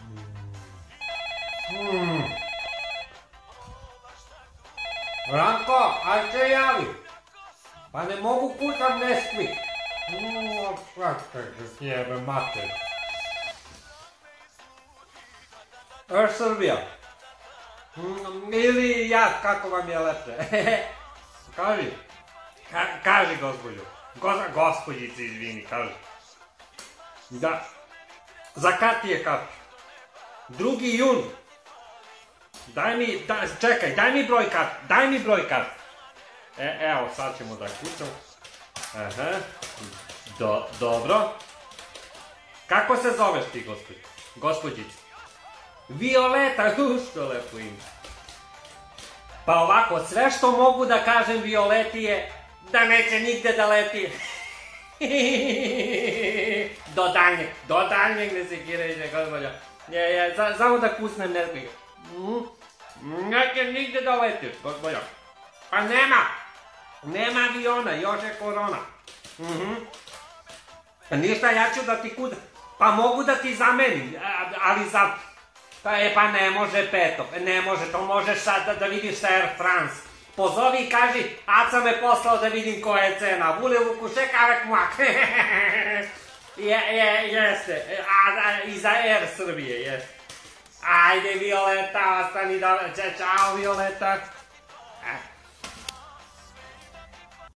Ranko, aj se javi. Pa ne mogu kucam Neskvik. Kako se jebe mater. Air Srbija. Ili ja, kako vam je lepše. Kaži. Kaži, gospođo. Gospođice, izvini, kaži. Da. Za kad ti je kad? 2. jun. Daj mi, čekaj, daj mi broj kart. Evo, sad ćemo da kucam. Aha. Dobro. Kako se zoveš ti, gospođice? Violeta, što lepo ime. Pa ovako, sve što mogu da kažem Violeti je da neće nigde da leti. Do daljnjeg ne sekirajte, gospođo. Samo da kusnem Neskvik. Neće nigde da letiš, gospođo. Pa nema aviona, još je korona. Ništa, ja ću da ti kucam. Pa mogu da ti zamenim, ali za... Pa ne može Peto, ne može, to možeš sad da vidiš sa Air France. Pozovi i kaži, Aca me poslao da vidim koja je cena, vule vukušek avek mak. Jeste, i za Air Srbije, jeste. Ajde Violeta, ostani da... Ćao Violeta.